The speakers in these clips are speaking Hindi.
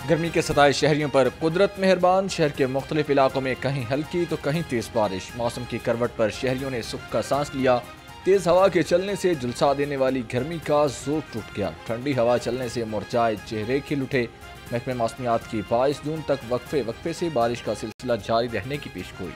गर्मी के सताए शहरियों पर कुदरत मेहरबान। शहर के मुख्तलिफ इलाकों में कहीं हल्की तो कहीं तेज बारिश। मौसम की करवट पर शहरियों ने सुख का सांस लिया। तेज हवा के चलने से झुलसा देने वाली गर्मी का जोर टूट गया। ठंडी हवा चलने से मुरझाए चेहरे खिल उठे। महकमे मौसमियात की 22 जून तक वक्फे से बारिश का सिलसिला जारी रहने की पेशगोई।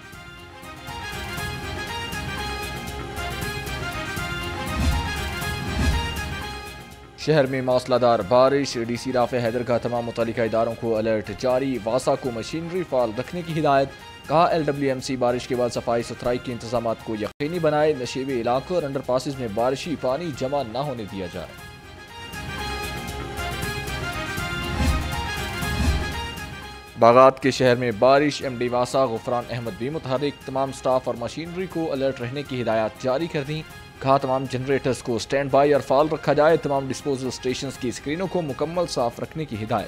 शहर में मौसलाधार बारिश। डीसी राफे हैदर का तमाम मुतल्लिका इदारों को अलर्ट जारी। वासा को मशीनरी फाल रखने की हिदायत। कहा LWMC बारिश के बाद सफाई सुथराई के इंतजाम को यकीनी बनाए। नशीबी इलाकों और अंडर पासिस में बारिशी पानी जमा न होने दिया जाए। बागात के शहर में बारिश। MD वासा गुफरान अहमद भी मुतहरिक। तमाम स्टाफ और मशीनरी को अलर्ट रहने की हिदायत जारी कर दी। कहा तमाम जनरेटर्स को स्टैंड बाई और फाल रखा जाए। तमाम डिस्पोजल स्टेशंस की स्क्रीनों को मुकम्मल साफ रखने की हिदायत।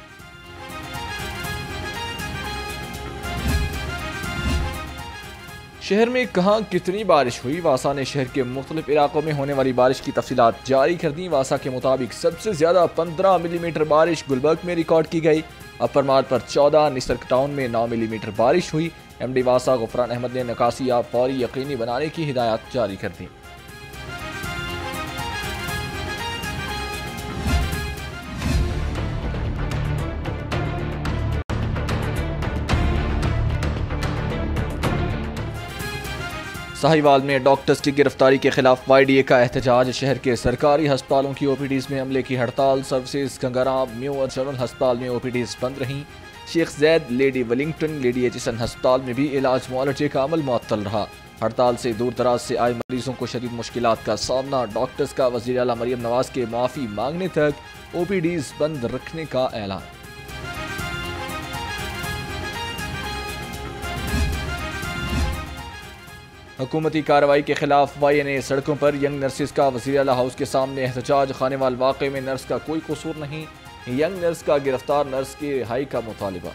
शहर में कहां कितनी बारिश हुई। वासा ने शहर के मुख्तलिफ इलाकों में होने वाली बारिश की तफसीलात जारी कर दी। वासा के मुताबिक सबसे ज्यादा 15 मिलीमीटर बारिश गुलबर्ग में रिकॉर्ड की गई। अपर मार्ग पर 14, निसर्ग टाउन में 9 मिलीमीटर बारिश हुई। MD वासा गुफरान अहमद ने निकासी फौरी यकीनी बनाने की हिदायत जारी कर दी। साहिवाल में डॉक्टर्स की गिरफ्तारी के खिलाफ YDA का एहतजाज। शहर के सरकारी अस्पतालों की OPDs में अमले की हड़ताल। सर्विसेज गंगाराम, न्यू और जनरल अस्पताल में OPDs बंद रहीं। Sheikh Zayed, Lady Wellington, Lady HSN अस्पताल में भी इलाज मुआलजे का अमल मुअत्तल रहा। हड़ताल से दूर दराज से आए मरीजों को शदीद मुश्किलात का सामना। डॉक्टर्स का वज़ीर आला मरियम नवाज के माफ़ी मांगने तक OPDs बंद रखने का ऐलान। हुकूमती कार्रवाई के खिलाफ YNA सड़कों पर। यंग नर्सिस का वज़ीर आला हाउस के सामने एहतजाज। खानेवाल वाक़े में नर्स का कोई कसूर नहीं। यंग नर्स का गिरफ्तार नर्स की रिहाई का मुतालिबा।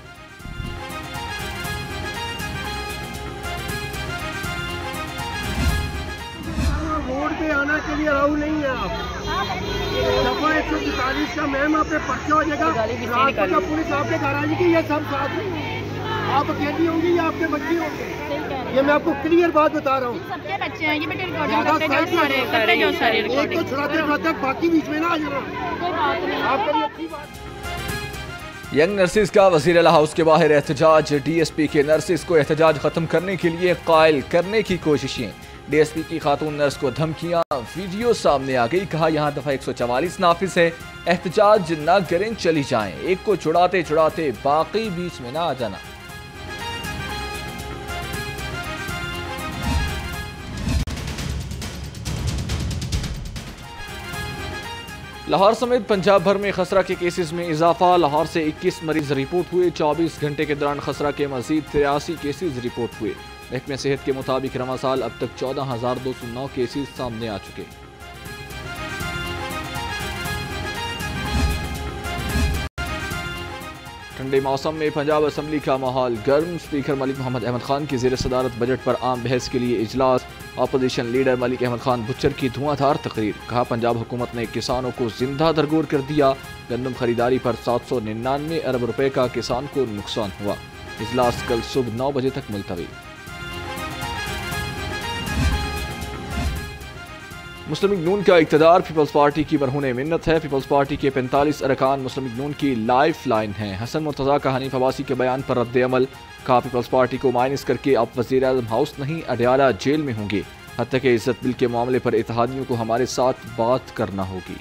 रोड पे आना के लिए अलाउ नहीं है। आप दफा 144 का मैम आप पे पर्चा हो जाएगा। रात को जब पुलिस आपके घर आएगी कि ये सब साथ में आप अकेली होंगी या आपके बच्चे होंगे। ये मैं आपको क्लियर बात बता रहा हूँ। सबके बच्चे हैं, ये बेटे रिकॉर्डिंग करते जो सारे एक तो छुड़ाते बाकी बीच में ना आ जाना। आपके लिए अच्छी बात। यंग नर्सिस का वज़ीर आला हाउस के बाहर एहतजाज। DSP के नर्सिस को एहतजाज खत्म करने के लिए कायल करने की कोशिशें। DSP की खातून नर्स को धमकियां। वीडियो सामने आ गई। कहा यहां दफा 144 नाफिज है। एहतजाज ना करें, चली जाएं। एक को छुड़ाते छुड़ाते बाकी बीच में ना आ जाना। लाहौर समेत पंजाब भर में खसरा के केसेस में इजाफा। लाहौर से 21 मरीज रिपोर्ट हुए। 24 घंटे के दौरान खसरा के मजीद 83 केसेस रिपोर्ट हुए। महकमे सेहत के मुताबिक रवा साल अब तक 14,209 केसेस सामने आ चुके। ठंडे मौसम में पंजाब असम्बली का माहौल गर्म। स्पीकर मलिक मोहम्मद अहमद खान की ज़ेर सदारत बजट पर आम बहस के लिए इजलास। अपोजिशन लीडर मलिक अहमद खान बुच्चर की धुआंधार तकरीर। कहा पंजाब हुकूमत ने किसानों को जिंदा दरगोर कर दिया। गंदम खरीदारी पर 799 अरब रुपए का किसान को नुकसान हुआ। इजलास कल सुबह 9 बजे तक मुलतवी। मुस्लिम लीग नून का इक़्तिदार पीपल्स पार्टी की बरहूने मिन्नत है। पीपल्स पार्टी के 45 अरकान मुस्लिम लीग नून की लाइफ लाइन हैं। हसन मुर्तज़ा का हनीफ अब्बासी के बयान पर रद्द अमल। कहा पीपल्स पार्टी को माइनस करके अब वज़ीर आज़म हाउस नहीं अडयाला जेल में होंगे। हत्या के इज्जत बिल के मामले पर इत्तेहादियों को हमारे साथ बात करना होगी।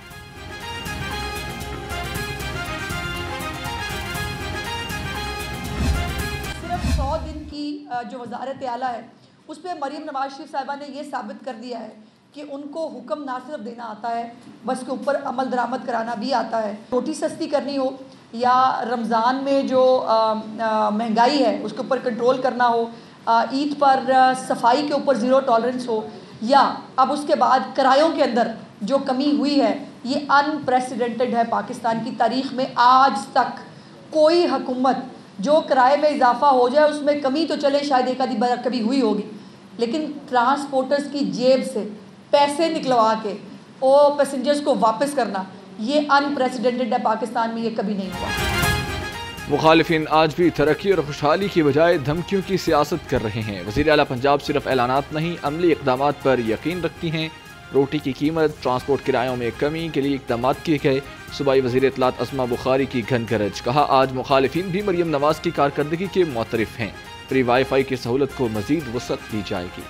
सिर्फ 100 दिन की जो वज़ारत आला है उस पर मरीम नवाज शरीफ साहिबा ने ये साबित कर दिया है कि उनको हुक्म ना सिर्फ देना आता है बस के ऊपर अमल दरामद कराना भी आता है। रोटी सस्ती करनी हो या रमज़ान में जो महंगाई है उसके ऊपर कंट्रोल करना हो, ईद पर सफाई के ऊपर ज़ीरो टॉलरेंस हो, या अब उसके बाद किरायों के अंदर जो कमी हुई है ये अनप्रेसिडेंटेड है। पाकिस्तान की तारीख़ में आज तक कोई हुकूमत जो किराए में इजाफा हो जाए उसमें कमी तो चले शायद एक आधी बार कभी हुई होगी, लेकिन ट्रांसपोर्टर्स की जेब से पैसे निकलवा के वो पैसेंजर्स को वापस करना ये अनप्रेसिडेंटेड है। पाकिस्तान में ये कभी नहीं हुआ। मुखालिफिन आज भी तरक्की और खुशहाली की बजाय धमकियों की सियासत कर रहे हैं। वज़ीर आला पंजाब सिर्फ ऐलानात नहीं, अमली इक़दामात पर यकीन रखती हैं। रोटी की कीमत, ट्रांसपोर्ट किरायों में कमी के लिए इक़दाम किए गए। सूबाई वज़ीर इत्तलात अस्मा बुखारी की घन गरज, कहा आज मुखालिफिन भी मरियम नवाज की कारकर्दगी के मुतरफ हैं। फ्री वाईफाई की सहूलत को मजीद वसअत दी जाएगी।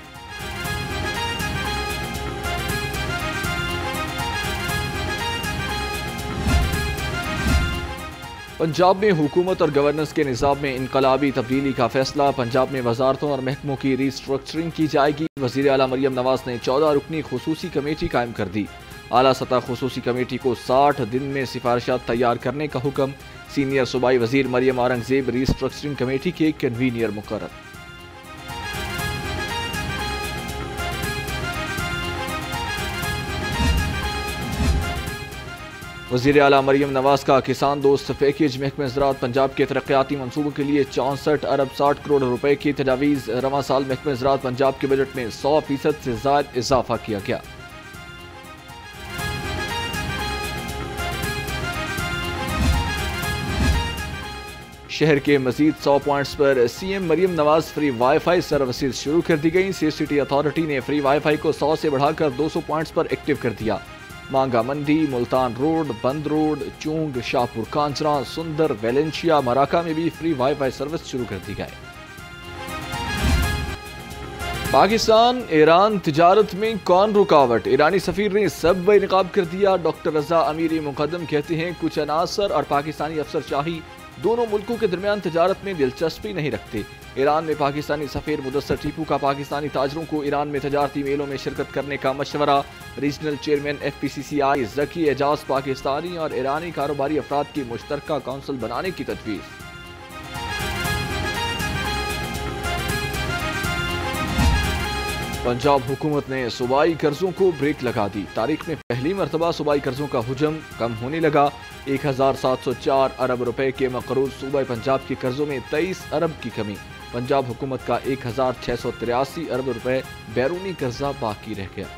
पंजाब में हुकूमत और गवर्नेंस के निज़ाम में इनकलाबी तब्दीली का फैसला। पंजाब में वजारतों और महकमों की रीस्ट्रक्चरिंग की जाएगी। वज़ीर आला मरियम नवाज ने 14 रुकनी खुसूसी कमेटी कायम कर दी। आला सतह खुसूसी कमेटी को 60 दिन में सिफारिशात तैयार करने का हुक्म। सीनियर सूबाई वजीर मरियम औरंगजेब रीस्ट्रक्चरिंग कमेटी के कन्वीनियर मुकर्रर। वज़ीर आला मरियम नवाज का किसान दोस्त पैकेज महकमे ज़राअत पंजाब के तरक्याती मनसूबों के लिए 64 अरब 60 करोड़ रुपए की तजावीज़। रवां साल महकमे ज़राअत पंजाब के बजट में 100% से ज़ायद इजाफा किया गया। शहर के मजीद 100 पॉइंट्स पर CM Maryam Nawaz free wifi services शुरू कर दी गई। CST अथॉरिटी ने फ्री वाईफाई को 100 से बढ़ाकर 200 पॉइंट्स पर एक्टिव कर दिया। Manga Mandi, Multan road, Band road, Chung, Shahpur Kanjra, Sunder, Valencia, मराका में भी फ्री वाईफाई सर्विस शुरू कर दी गई। पाकिस्तान ईरान तिजारत में कौन रुकावट? ईरानी सफीर ने सब बेनकाब कर दिया। डॉक्टर रजा अमीरी मुकदम कहते हैं कुछ अनासर और पाकिस्तानी अफसरशाही दोनों मुल्कों के दरमियान तिजारत में दिलचस्पी नहीं रखते। ईरान में पाकिस्तानी सफीर मुदस्सर टीपू का पाकिस्तानी ताजरों को ईरान में तजारती मेलों में शिरकत करने का मशवरा। Regional chairman FPCCI Zaki Ejaz Pakistani और ईरानी कारोबारी अफराद की मुश्तरका काउंसिल बनाने की तजवीज़। पंजाब हुकूमत ने सूबाई कर्जों को ब्रेक लगा दी। तारीख में पहली मरतबा सूबाई कर्जों का हुजम कम होने लगा। 1704 अरब रुपए के मकरूज सूबाई पंजाब के कर्जों में 23 अरब की कमी। पंजाब हुकूमत का 1683 अरब रुपए बैरूनी कर्जा बाकी रह गया।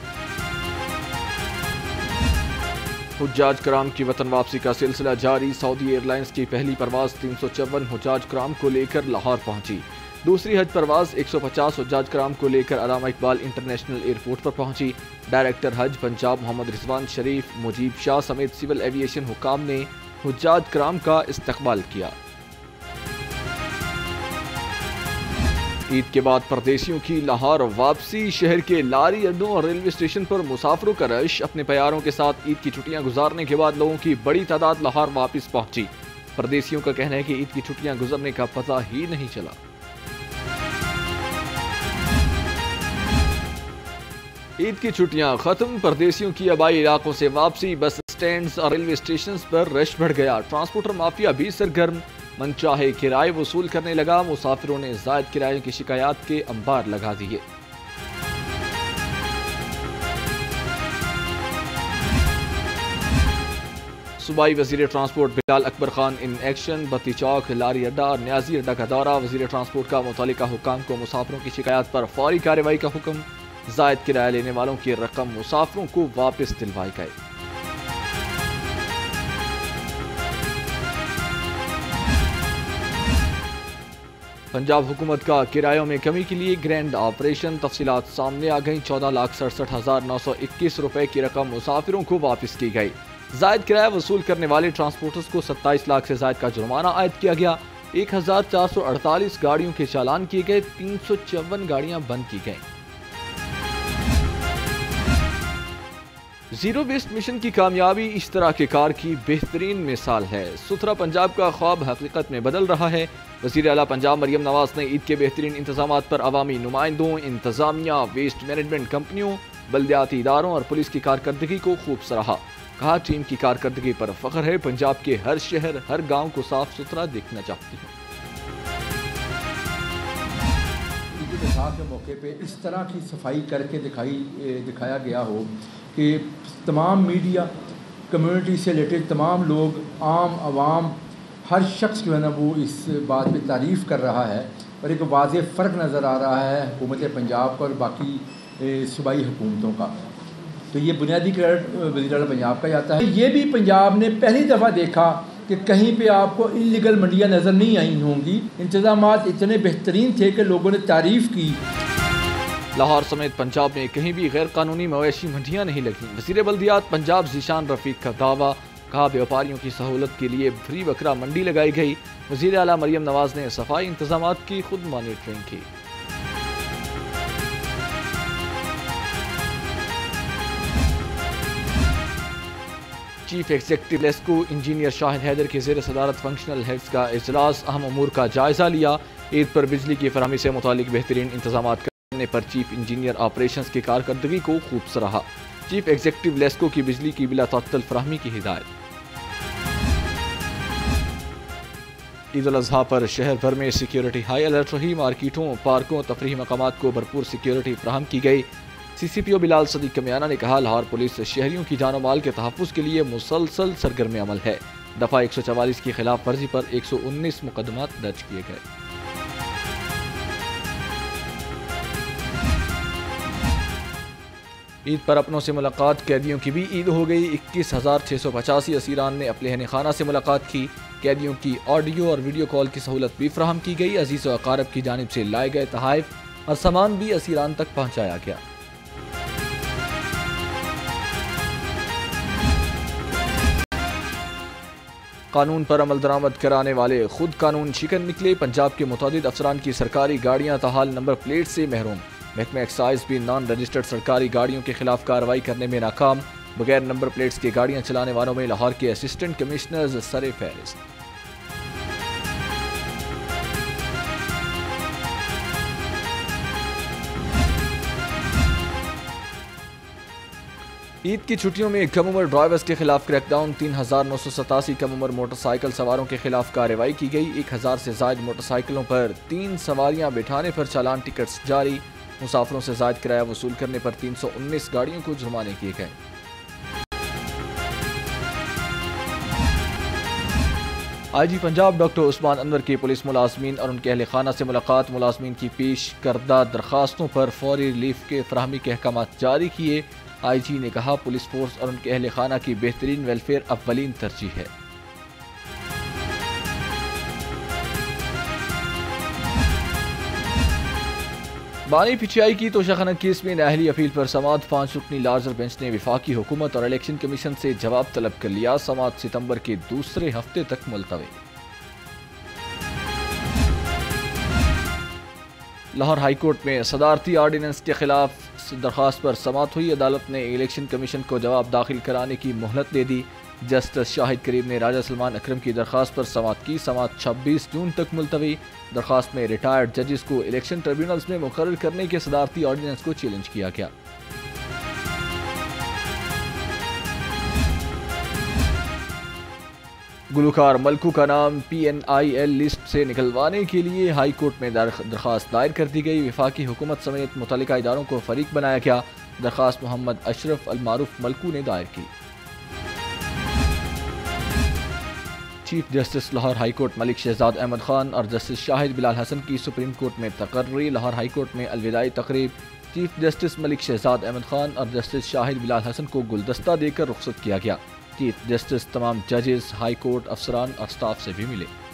हुज्जाज कराम की वतन वापसी का सिलसिला जारी। सऊदी एयरलाइंस की पहली परवाज 354 हुज्जाज कराम को लेकर लाहौर पहुंची। दूसरी हज परवाज 150 हुज्जाज कराम को लेकर अलामा इकबाल इंटरनेशनल एयरपोर्ट पर पहुंची। डायरेक्टर हज पंजाब मोहम्मद रिजवान शरीफ, मुजीब शाह समेत सिविल एविएशन हुकाम ने हुज्जाज कराम का इस्तकबाल किया। ईद के बाद परदेशियों की लाहौर वापसी। शहर के लारी अड्डों और रेलवे स्टेशन पर मुसाफिरों का रश। अपने प्यारों के साथ ईद की छुट्टियां गुजारने के बाद लोगों की बड़ी तादाद लाहौर वापस पहुंची। परदेशियों का कहना है कि ईद की छुट्टियां गुजरने का पता ही नहीं चला। ईद की छुट्टियां खत्म, परदेशियों की आबाई इलाकों से वापसी। बस स्टैंड्स और रेलवे स्टेशन पर रश बढ़ गया। ट्रांसपोर्टर माफिया भी सरगर्म, मनचाहे किराए वसूल करने लगा। मुसाफिरों ने जायद किराए की शिकायत के अंबार लगा दिए। सूबाई वजीर transport Bilal Akbar Khan in action. Batti Chowk, लारी अड्डा और न्याजी अड्डा का दौरा। वजीर ट्रांसपोर्ट का मुतालिका हुकाम को मुसाफिरों की शिकायत पर फौरी कार्रवाई का हुक्म। जायद किराया लेने वालों की रकम मुसाफिरों को वापस दिलवाई गई। पंजाब हुकूमत का किरायों में कमी के लिए ग्रैंड ऑपरेशन। तफसीलात सामने आ गई। 14,67,921 रुपए की रकम मुसाफिरों को वापस की गई। जायद किराया वसूल करने वाले ट्रांसपोर्टर्स को 27 लाख से जायद का जुर्माना आयद किया गया। 1448 गाड़ियों के चालान किए गए। 354 गाड़ियां बंद की गईं। जीरो वेस्ट मिशन की कामयाबी इश्तराक कार की बेहतरीन मिसाल है। सुथरा पंजाब का ख्वाब हकीकत में बदल रहा है। वज़ीर आला पंजाब मरियम नवाज ने ईद के बेहतरीन इंतजामात पर अवामी नुमाइंदों, इंतजामिया, वेस्ट मैनेजमेंट कंपनियों, बल्दियाती इदारों और पुलिस की कारकर्दगी को खूब सराहा। कहा टीम की कारकर्दगी पर फख्र है। पंजाब के हर शहर, हर गाँव को साफ सुथरा देखना चाहती है। के मौके पे इस तरह की सफाई करके दिखाया गया हो कि तमाम मीडिया, कम्युनिटी से रिलेटेड तमाम लोग, आम आवाम, हर शख्स जो है ना वो इस बात पे तारीफ़ कर रहा है और एक वाज़ेह फ़र्क नज़र आ रहा है हुकूमत पंजाब का और बाकी सूबाई हुकूमतों का। तो ये बुनियादी क्रेडिट वज़ीर आला पंजाब का जाता है। ये भी पंजाब ने पहली दफ़ा देखा कि कहीं पे आपको इलीगल मंडियाँ नज़र नहीं आई होंगी। इंतज़ामात इतने बेहतरीन थे कि लोगों ने तारीफ़ की। लाहौर समेत पंजाब में कहीं भी गैर कानूनी मवेशी मंडियाँ नहीं लगी। वज़ीर बल्दियात पंजाब ज़ीशान रफ़ीक का दावा, कहा व्यापारियों की सहूलत के लिए फ्री बकरा मंडी लगाई गई। वज़ीर आला मरियम नवाज ने सफाई इंतजामात की खुद मॉनिटरिंग की। Chief executive LESCO engineer Shahid Haider के ज़ेर सदारत फंक्शनल हेड्स का इजलास अहम अमूर का जायजा लिया। ईद पर बिजली की फरहमी से मुतालिक बेहतरीन इंतजाम करने पर चीफ इंजीनियर ऑपरेशंस की कारकर्दगी को खूब सराहा। चीफ एग्जीक्यूटिव लेस्को की बिजली की बिला तअत्तुल फरहमी की हिदायत। ईद उल अज़हा पर शहर भर में सिक्योरिटी हाई अलर्ट रही। मार्केटों, पार्कों, तफरीही मकामात को भरपूर सिक्योरिटी फराहम की गई। CCPO बिलाल सदीक कमियाना ने कहा, लाहौर पुलिस शहरियों की जान माल के तहफ़्फ़ुज़ के लिए मुसलसल सरगर्म अमल है। दफ़ा 144 की खिलाफ वर्जी पर 119 मुकदमात दर्ज किए गए। ईद पर अपनों से मुलाकात, कैदियों की भी ईद हो गई। 21,685 असीरान ने अपने अहल खाना से मुलाकात की। कैदियों की ऑडियो और वीडियो कॉल की सहूलत भी फराहम की गई। अजीज़ व अकारब की जानिब से लाए गए तहाइफ और सामान भी असीरान तक पहुँचाया गया। कानून पर अमल दरामद कराने वाले खुद कानून शिकन निकले। पंजाब के मुतादिद अफसरान की सरकारी गाड़ियां ताहाल नंबर प्लेट से महरूम। महकमा एक्साइज भी नॉन रजिस्टर्ड सरकारी गाड़ियों के खिलाफ कार्रवाई करने में नाकाम। बगैर नंबर प्लेट्स की गाड़ियां चलाने वालों में लाहौर के असिस्टेंट कमिश्नर्स सरे फहरिस्त। ईद की छुट्टियों में कम उम्र ड्राइवर्स के खिलाफ क्रैकडाउन। 3,987 कम उम्र मोटरसाइकिल सवारों के खिलाफ कार्रवाई की गई। 1,000 से जायद मोटरसाइकिलों पर 3 सवारियां बिठाने पर चालान टिकट्स जारी। मुसाफिरों से जायद किराया वसूल करने पर 319 गाड़ियों को जुर्माने किए गए। IG पंजाब डॉक्टर उस्मान अनवर के पुलिस मुलाजमीन और उनके अहल खाना से मुलाकात। मुलाजमीन की पेश करदा दरखास्तों पर फौरी रिलीफ के फराहमी के अहकाम जारी किए। IG ने कहा, पुलिस फोर्स और उनके अहल खाना की बेहतरीन वेलफेयर अव्वलीन तरजीह है। बानी PTI की तोशाखाना केस में नाअहली अपील पर समाअत 5 रुकनी लार्जर बेंच ने वफाकी हुकूमत और इलेक्शन कमीशन से जवाब तलब कर लिया। समाअत सितंबर के दूसरे हफ्ते तक मुलतवी। लाहौर हाईकोर्ट में सदारती आर्डिनेंस के खिलाफ दरख्वास्त पर समाअत हुई। अदालत ने इलेक्शन कमीशन को जवाब दाखिल कराने की मोहलत दे दी। जस्टिस शाहिद करीम ने राजा सलमान अकरम की दरख्वास्त पर समाअत की। समाअत 26 जून तक मुलतवी। दरख्वास्त में रिटायर्ड जजेस को इलेक्शन ट्रिब्यूनल्स में मुकर्रर करने के सदारती ऑर्डिनेंस को चैलेंज किया गया। गुलकार मलकू का नाम PNIL लिस्ट से निकलवाने के लिए हाई कोर्ट में दरख्वास्त दायर कर दी गई। वफाकी हुकूमत समेत मुतल्लिका इदारों को फरीक बनाया गया। दरख्वास्त मोहम्मद अशरफ अल मारूफ मलकू ने दायर की। Chief justice Lahore high court Malik Shahzad Ahmed Khan और जस्टिस शाहिद बिलाल हसन की सुप्रीम कोर्ट में तकर्री। लाहौर हाई कोर्ट में अलविदाई तकरीब। चीफ जस्टिस मलिक शहजाद अहमद खान और जस्टिस शाहिद बिलाल हसन को गुलदस्ता देकर रुखसत किया गया। चीफ जस्टिस तमाम जजेस, हाई कोर्ट अफसरान और स्टाफ से भी मिले।